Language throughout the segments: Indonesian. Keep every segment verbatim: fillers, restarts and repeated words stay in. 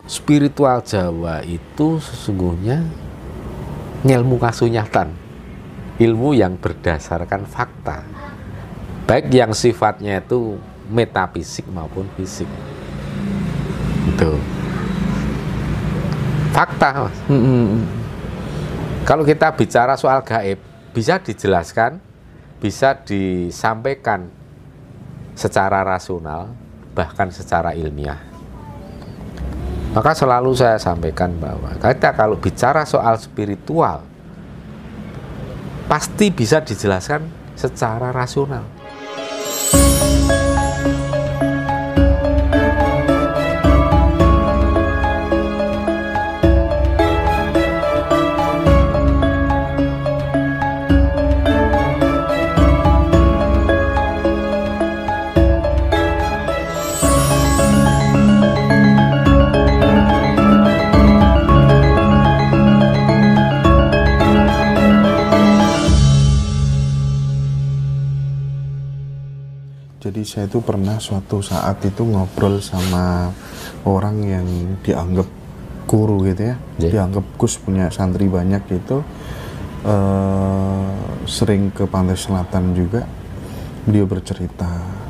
spiritual Jawa itu sesungguhnya ilmu kasunyatan, ilmu yang berdasarkan fakta, baik yang sifatnya itu metafisik maupun fisik. Itu fakta, Mas. Hmm. Kalau kita bicara soal gaib, bisa dijelaskan, bisa disampaikan secara rasional, bahkan secara ilmiah. Maka selalu saya sampaikan bahwa kita kalau bicara soal spiritual, pasti bisa dijelaskan secara rasional. Jadi saya itu pernah suatu saat itu ngobrol sama orang yang dianggap guru gitu ya, yeah. dianggap Gus, punya santri banyak gitu, uh, sering ke Pantai Selatan juga. Beliau bercerita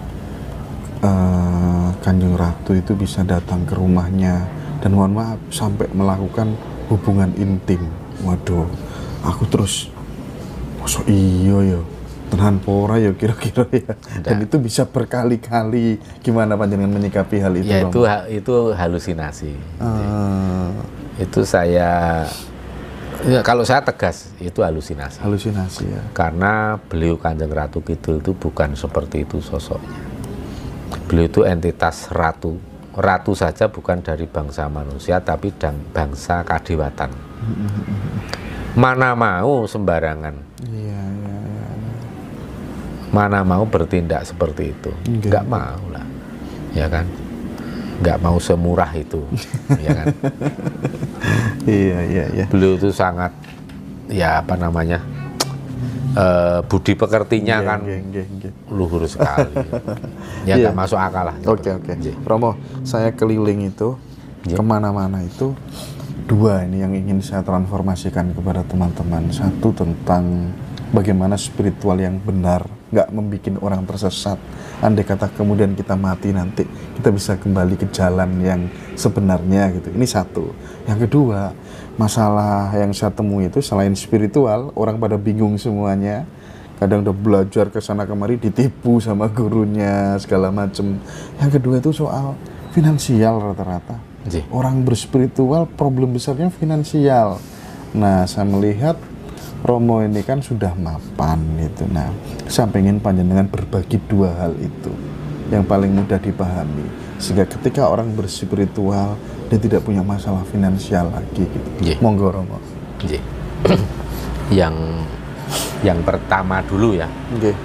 uh, Kanjeng Ratu itu bisa datang ke rumahnya dan mohon maaf sampai melakukan hubungan intim. Waduh, aku terus, masa iya ya, tenan pora ya kira-kira ya. Enggak. Dan itu bisa berkali-kali. Gimana panjenengan menyikapi hal itu? Ya itu ha itu halusinasi. Uh. Itu saya, ya, kalau saya tegas itu halusinasi. Halusinasi ya. Karena beliau Kanjeng Ratu Kidul itu bukan seperti itu sosoknya. Beliau itu entitas ratu. Ratu saja bukan dari bangsa manusia, tapi dan bangsa kadewatan. Mana mau sembarangan. Iya, iya, iya. Mana mau bertindak seperti itu, okay. Nggak mau lah, ya kan? Nggak mau semurah itu, ya kan? Iya, iya, iya. Beliau itu sangat, ya apa namanya, uh, budi pekertinya yeah, kan yeah, yeah, yeah. luhur sekali. Ya nggak yeah. masuk akal lah. Oke, okay, oke. Okay. Romo, saya keliling itu, yeah. kemana-mana itu, dua ini yang ingin saya transformasikan kepada teman-teman. Satu tentang bagaimana spiritual yang benar, nggak membuat orang tersesat. Andai kata kemudian kita mati nanti, kita bisa kembali ke jalan yang sebenarnya gitu. Ini satu. Yang kedua, masalah yang saya temui itu selain spiritual, orang pada bingung semuanya. Kadang udah belajar ke sana kemari ditipu sama gurunya segala macem. Yang kedua itu soal finansial rata-rata. Orang berspiritual problem besarnya finansial. Nah, saya melihat Romo ini kan sudah mapan gitu. Nah, saya pengen panjenengan berbagi dua hal itu yang paling mudah dipahami, sehingga ketika orang berspiritual dia tidak punya masalah finansial lagi gitu. Yeah. Monggo Romo. Yeah. yang yang pertama dulu ya. Okay.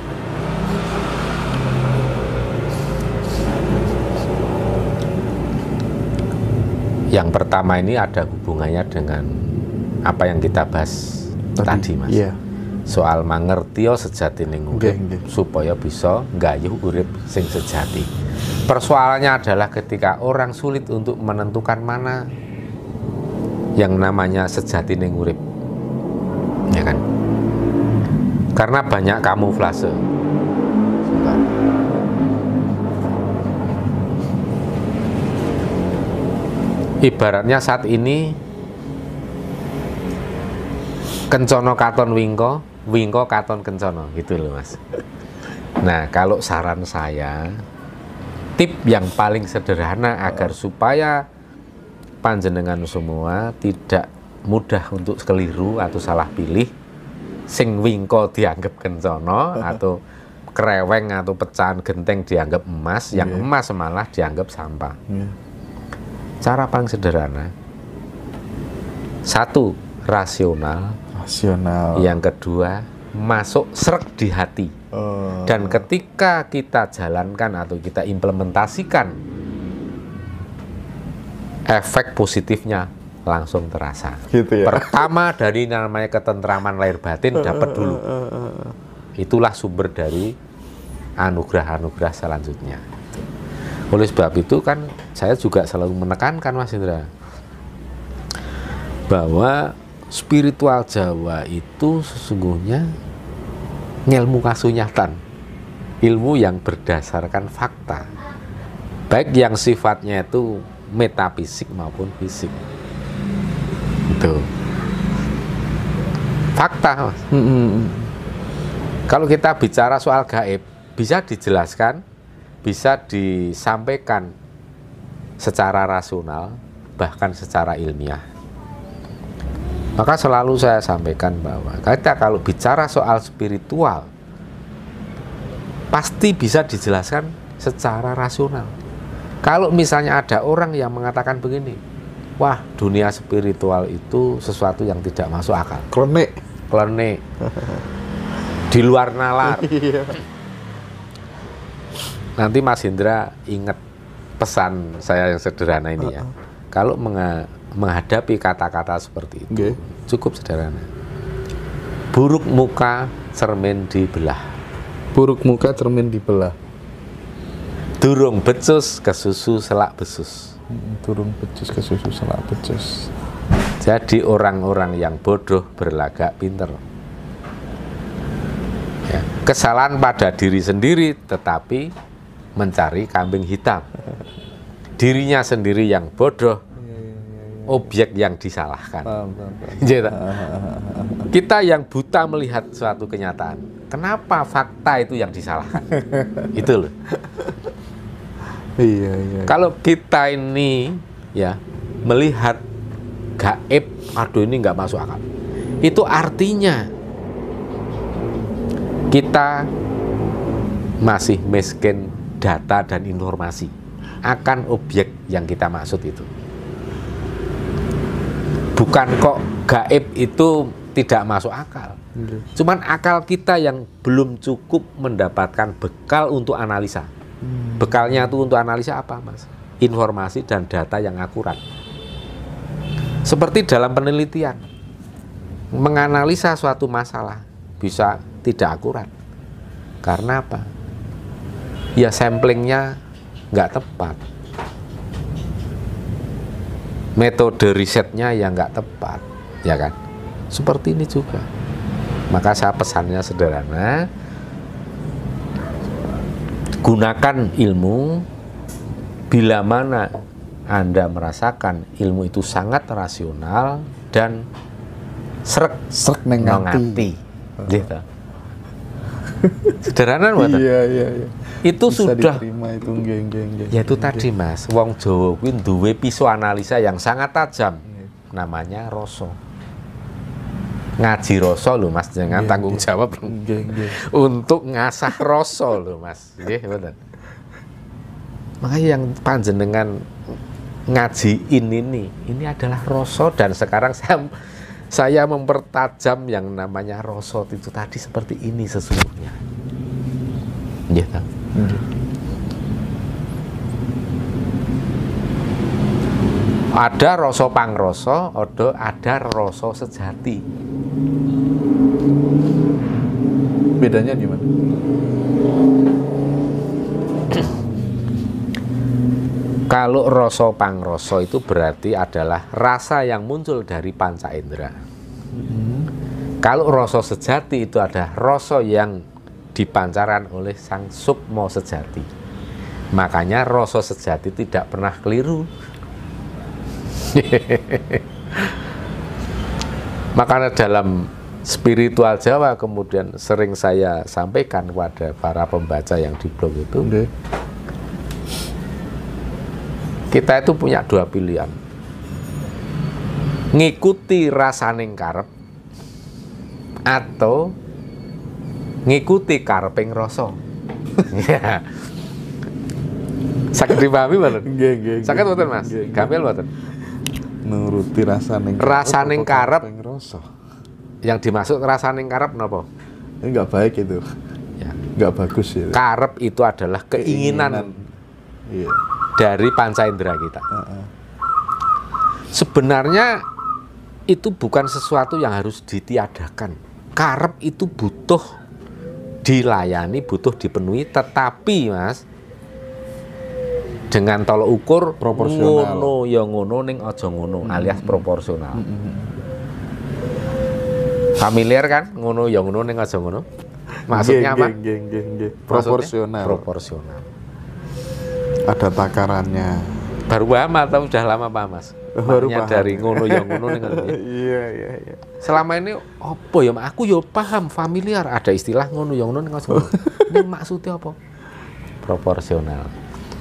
Yang pertama ini ada hubungannya dengan apa yang kita bahas tadi, Mas. Yeah. Soal mangertio sejatine urip, okay, okay. supaya bisa nggayuh urip sing sejati. Persoalannya adalah ketika orang sulit untuk menentukan mana yang namanya sejatine urip, ya kan? Karena banyak kamuflase. Ibaratnya saat ini kencono katon wingko, wingko katon kencono, gitu loh Mas. Nah, kalau saran saya, tip yang paling sederhana agar supaya panjenengan semua tidak mudah untuk keliru atau salah pilih, sing wingko dianggap kencono atau kereweng atau pecahan genteng dianggap emas, yang yeah. emas malah dianggap sampah. Yeah. Cara paling sederhana, satu, rasional. Rasional. Yang kedua, masuk srek di hati. Uh. Dan ketika kita jalankan atau kita implementasikan, efek positifnya langsung terasa. Gitu ya? Pertama dari namanya ketentraman lahir batin dapat dulu. Itulah sumber dari anugerah-anugerah selanjutnya. Oleh sebab itu kan saya juga selalu menekankan Mas Indra bahwa spiritual Jawa itu sesungguhnya ilmu kasunyatan, ilmu yang berdasarkan fakta, baik yang sifatnya itu metafisik maupun fisik. Itu fakta, Mas. Mm-hmm. Kalau kita bicara soal gaib, bisa dijelaskan, bisa disampaikan secara rasional, bahkan secara ilmiah. Maka selalu saya sampaikan bahwa kita kalau bicara soal spiritual, pasti bisa dijelaskan secara rasional. Kalau misalnya ada orang yang mengatakan begini, wah dunia spiritual itu sesuatu yang tidak masuk akal, Klenik, klenik, di luar nalar. Nanti Mas Indra ingat pesan saya yang sederhana ini ya. Kalau menghadapi kata-kata seperti itu, okay, cukup sederhana. Buruk muka cermin dibelah. Buruk muka cermin dibelah. Durung becus kesusu selak besus. Durung becus kesusu selak becus. Jadi orang-orang yang bodoh berlagak pinter. Ya, kesalahan pada diri sendiri, tetapi mencari kambing hitam. Dirinya sendiri yang bodoh, objek yang disalahkan. Kita yang buta melihat suatu kenyataan, kenapa fakta itu yang disalahkan? Itu loh. Iya, iya. Kalau kita ini ya melihat gaib, aduh ini nggak masuk akal, itu artinya kita masih miskin data dan informasi akan objek yang kita maksud itu. Bukan kok gaib itu tidak masuk akal, cuman akal kita yang belum cukup mendapatkan bekal untuk analisa. Bekalnya itu untuk analisa apa, Mas? Informasi dan data yang akurat. Seperti dalam penelitian, menganalisa suatu masalah bisa tidak akurat. Karena apa? Ya samplingnya nggak tepat, metode risetnya yang nggak tepat, ya kan? Seperti ini juga. Maka saya pesannya sederhana, gunakan ilmu bila mana Anda merasakan ilmu itu sangat rasional dan srek srek nengati, gitu. Sederhana mboten? Iya, iya, iya. Itu bisa sudah diterima itu nggih, nggih, nggih. Ya itu tadi Mas, wong Jawa kuwi duwe pisau analisa yang sangat tajam. Namanya rasa. Ngaji rasa lho Mas, jangan nggih, tanggung nggih, jawab nggih, nggih, untuk ngasah rasa lho Mas. Nggih, mboten. Makanya yang panjenengan ngajiin ini, ini adalah rasa, dan sekarang saya saya mempertajam yang namanya rasa itu tadi seperti ini sesungguhnya. Nggih, ta? Ada rasa pangrasa, ada ada rasa sejati. Bedanya di mana? Kalau rasa pangrasa itu berarti adalah rasa yang muncul dari panca indera. Hmm. Kalau rasa sejati itu adalah rasa yang dipancarkan oleh sang sukma sejati. Makanya rasa sejati tidak pernah keliru. Makanya dalam spiritual Jawa kemudian sering saya sampaikan kepada para pembaca yang di blog itu, okay, kita itu punya dua pilihan, ngikuti rasaning karep atau ngikuti kareping rasa. Sakit dipahami mboten? Nggih, nggih. Sakit mboten Mas? Gampil mboten? Nuruti rasaning rasaning karep. Rasa. Yang dimaksud rasaning karep napa? Ini enggak baik itu. Ya, enggak bagus ya. Karep itu adalah keinginan, keinginan. Iya, dari panca indera kita. Uh-uh. Sebenarnya itu bukan sesuatu yang harus ditiadakan. Karep itu butuh dilayani, butuh dipenuhi, tetapi Mas, dengan tolok ukur Proporsional. ngono ya ngono ning aja ngono, alias proporsional. Familiar kan? Ngono ya ngono ning aja ngono. Maksudnya apa? Nggih, nggih, nggih, nggih. Maksudnya? Proporsional. Proporsional. Ada takarannya. Baru paham atau udah lama paham, Mas? Baru Maknya paham. dari ngono ya ngono ning ngono. Iya, iya, iya. Selama ini apa ya? Aku ya paham, familiar, ada istilah ngono ya ngono ning aja ngono. Ini maksudnya apa? Proporsional.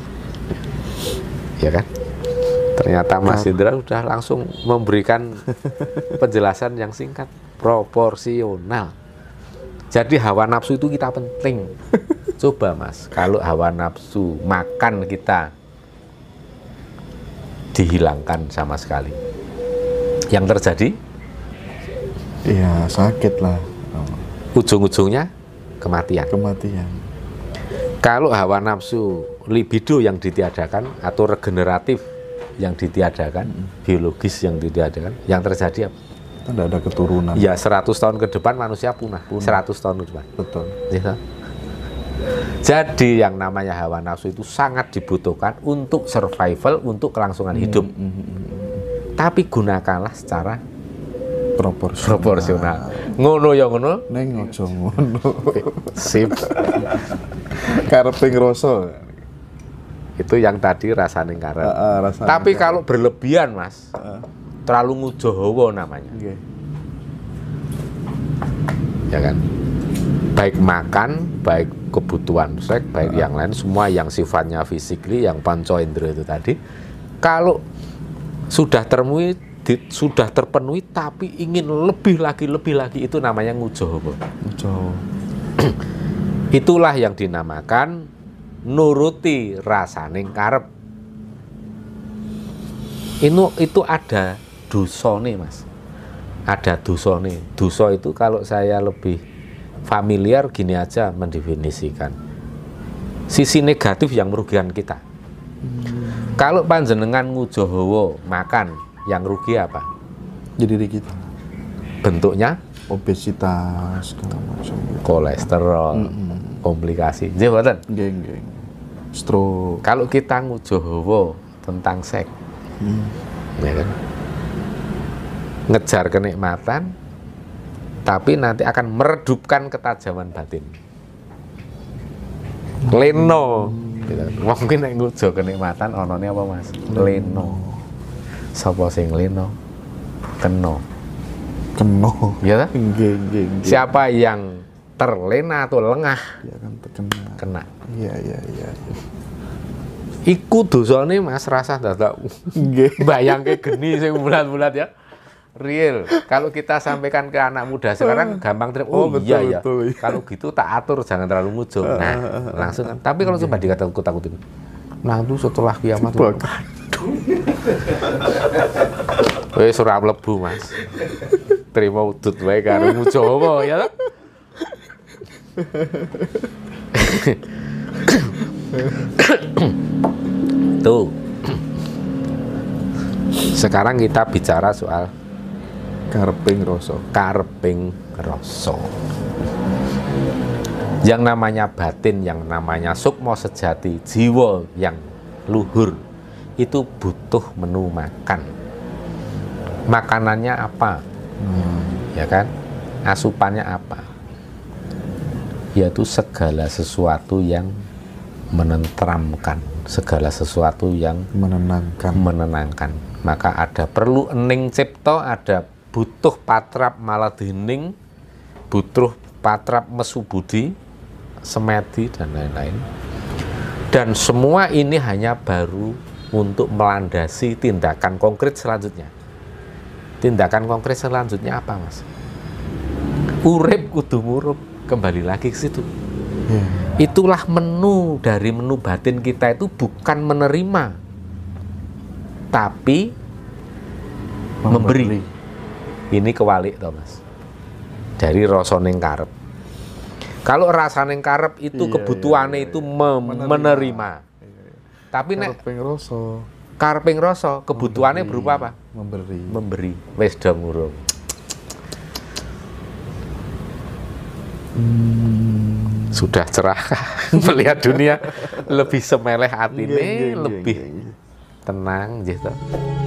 Ya kan? Ternyata Mas Indra sudah langsung memberikan penjelasan yang singkat, proporsional. Jadi hawa nafsu itu kita penting. Coba Mas, kalau hawa nafsu makan kita dihilangkan sama sekali, yang terjadi? Iya, sakit lah. Oh, Ujung-ujungnya kematian. kematian. Kalau hawa nafsu libido yang ditiadakan atau regeneratif yang ditiadakan, biologis yang ditiadakan, yang terjadi apa? Tidak ada keturunan. Ya seratus tahun ke depan manusia punah, seratus tahun ke depan. Betul. Ya. Jadi yang namanya hawa nafsu itu sangat dibutuhkan untuk survival, untuk kelangsungan hidup. Tapi gunakanlah secara Proporsional. proporsional. Ngono ya ngono. Neng ojo ngono. Sip. Karepe ngrasa. Itu yang tadi rasane karep. Heeh, rasane Tapi karep. kalau berlebihan, Mas, Heeh. terlalu ngujo hawa namanya. Nggih. Ya kan? Baik makan, baik kebutuhan seks, baik yang lain, semua yang sifatnya fisikly, yang panca indera itu tadi, kalau sudah terpenuhi, di- sudah terpenuhi, tapi ingin lebih lagi, lebih lagi, itu namanya ngujo hawa. Ojo. Itulah yang dinamakan nuruti rasaning karep. Itu itu ada dosane, Mas. Ada dosane. Dosa itu kalau saya lebih familiar gini aja mendefinisikan. Sisi negatif yang merugikan kita. Kalau panjenengan ngujo hawa makan, yang rugi apa? Jadi diri kita Bentuknya obesitas segala macam. kolesterol, komplikasi. Nggih mboten? Nggih, nggih. Stroke. Kalau kita ngujo hawa tentang seks, ya kan? Ngejar kenikmatan, tapi nanti akan meredupkan ketajaman batin. Leno, gitu. Mungkin nek ngujo kenikmatan onone apa Mas? Leno. Sapa sing leno? Keno. Keno. Ya ta? Nggih, nggih, nggih. Siapa yang terlena atau lengah Dia akan terkena. kena. Iya, iya, iya. Iku dosane Mas rasa dadak Nggih. bayangke geni sing bulat-bulat ya. Real. Kalau kita sampaikan ke anak muda sekarang gampang terima. Oh, Oh, betul, iya ya. betul, iya. Kalau gitu tak atur, jangan terlalu ngujo. Nah, langsung kan. Tapi kalau coba dikata-takutin. Nah, itu setelah kiamat. Bakal. Wis ora mlebu, Mas. Terima udut wae karo ngujo apa ya. Toh? Tuh. Sekarang kita bicara soal Kareping rasa. karping rasa. Yang namanya batin, yang namanya sukma sejati, jiwa yang luhur, itu butuh menu makan. Makanannya apa? Ya kan? Asupannya apa? Yaitu segala sesuatu yang menenteramkan, segala sesuatu yang Menenangkan. menenangkan. Maka ada perlu ening cipta, ada butuh patrap maladening, butuh patrap mesubudi, semedi dan lain-lain. Dan semua ini hanya baru untuk melandasi tindakan konkret selanjutnya. Tindakan konkret selanjutnya apa, Mas? Urip kudu murup, kembali lagi ke situ. Ya. Itulah menu dari menu batin kita itu bukan menerima, tapi memberi. Ini kewalik toh Mas. Dari rasa ning karep. Kalau rasa ning karep itu Iya, kebutuhannya iya, iya. itu mem- Menerima. menerima. Tapi nek Kareping rasa. kareping rasa kebutuhannya Memberi. berupa apa? Memberi. Memberi. Wis dong urung. Hmm. sudah cerah melihat dunia lebih semeleh atine, Iya, iya, iya, lebih iya, iya. tenang gitu.